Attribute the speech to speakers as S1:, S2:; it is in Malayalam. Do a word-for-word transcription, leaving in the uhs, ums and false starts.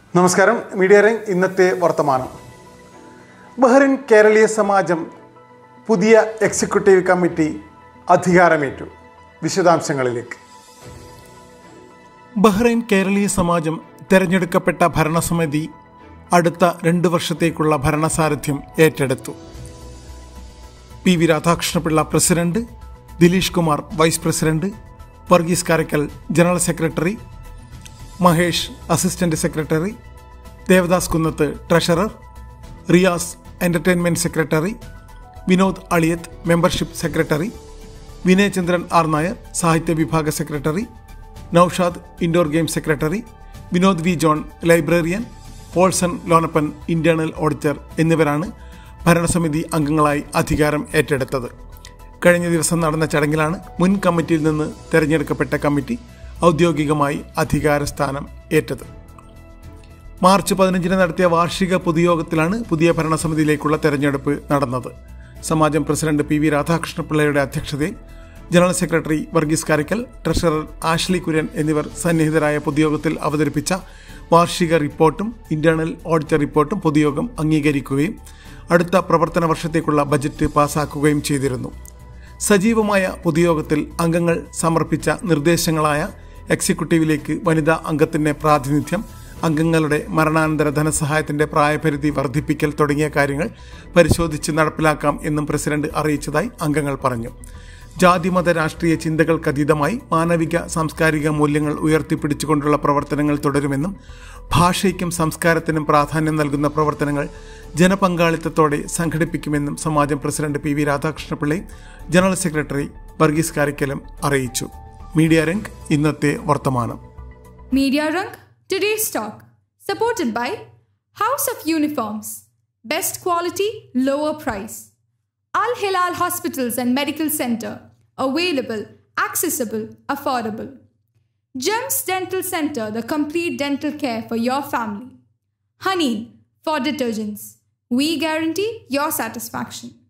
S1: നമസ്കാരം. മീഡിയ റിംഗ് ഇന്നത്തെ വർത്തമാനം. ബഹ്റിൻ കേരളീയ സമാജം പുതിയ എക്സിക്യൂട്ടീവ് കമ്മിറ്റി അധികാരമേറ്റു. വിശദാംശങ്ങളിലേക്ക്.
S2: ബഹ്റൈൻ കേരളീയ സമാജം തെരഞ്ഞെടുക്കപ്പെട്ട ഭരണസമിതി അടുത്ത രണ്ട് വർഷത്തേക്കുള്ള ഭരണസാരഥ്യം ഏറ്റെടുത്തു. P V Radhakrishnapillai president, Dileesh Kumar vice president, Varghese Karakkal general secretary, Mahesh assistant secretary, Devadas Kunnath treasurer, Riyas entertainment secretary, Vinod Aliyath membership secretary, Vinayachandran R Nair സാഹിത്യ വിഭാഗ secretary, Noushad indoor game secretary, Vinod V John librarian, Paulson Lonappan internal auditor എന്നിവരാണ് ഭരണസമിതി അംഗങ്ങളായി അധികാരം ഏറ്റെടുത്തത്. കഴിഞ്ഞ ദിവസം നടന്ന ചടങ്ങിലാണ് മുൻ കമ്മിറ്റിയിൽ നിന്ന് തെരഞ്ഞെടുക്കപ്പെട്ട കമ്മിറ്റി ഔദ്യോഗികമായി അധികാരസ്ഥാനം ഏറ്റത്. മാർച്ച് പതിനഞ്ചിന് നടത്തിയ വാർഷിക പൊതുയോഗത്തിലാണ് പുതിയ ഭരണസമിതിയിലേക്കുള്ള തെരഞ്ഞെടുപ്പ് നടന്നത്. സമാജം പ്രസിഡന്റ് പി വി രാധാകൃഷ്ണപിള്ളയുടെ അധ്യക്ഷതയിൽ general secretary Varghese Karakkal, treasurer Ashley Kurian എന്നിവർ സന്നിഹിതരായ പൊതുയോഗത്തിൽ അവതരിപ്പിച്ച വാർഷിക റിപ്പോർട്ടും ഇന്റേണൽ ഓഡിറ്റർ റിപ്പോർട്ടും പൊതുയോഗം അംഗീകരിക്കുകയും അടുത്ത പ്രവർത്തന വർഷത്തേക്കുള്ള ബജറ്റ് പാസാക്കുകയും ചെയ്തിരുന്നു. സജീവമായ പൊതുയോഗത്തിൽ അംഗങ്ങൾ സമർപ്പിച്ച നിർദ്ദേശങ്ങളായ എക്സിക്യൂട്ടീവിലേക്ക് വനിതാ അംഗത്തിന്റെ പ്രാതിനിധ്യം, അംഗങ്ങളുടെ മരണാനന്തര ധനസഹായത്തിന്റെ പ്രായപരിധി വർദ്ധിപ്പിക്കൽ തുടങ്ങിയ കാര്യങ്ങൾ പരിശോധിച്ച് നടപ്പിലാക്കാം എന്നും പ്രസിഡന്റ് അറിയിച്ചതായി അംഗങ്ങൾ പറഞ്ഞു. ജാതിമത രാഷ്ട്രീയ ചിന്തകൾക്കതീതമായി മാനവിക സാംസ്കാരിക മൂല്യങ്ങൾ ഉയർത്തിപ്പിടിച്ചുകൊണ്ടുള്ള പ്രവർത്തനങ്ങൾ തുടരുമെന്നും ഭാഷയ്ക്കും സംസ്കാരത്തിനും പ്രാധാന്യം നൽകുന്ന പ്രവർത്തനങ്ങൾ ജനപങ്കാളിത്തത്തോടെ സംഘടിപ്പിക്കുമെന്നും സമാജം പ്രസിഡന്റ് പി വി രാധാകൃഷ്ണപിള്ളയും ജനറൽ സെക്രട്ടറി വർഗീസ് കാരക്കലും അറിയിച്ചു. മീഡിയ രംഗ് ഇന്നത്തെ വർത്തമാനം.
S3: Media Rang today's talk, supported by House of Uniforms, best quality, lower price. Al Hilal Hospitals and Medical Center, available, accessible, affordable. Gems Dental Center, the complete dental care for your family. Honey for detergents, we guarantee your satisfaction.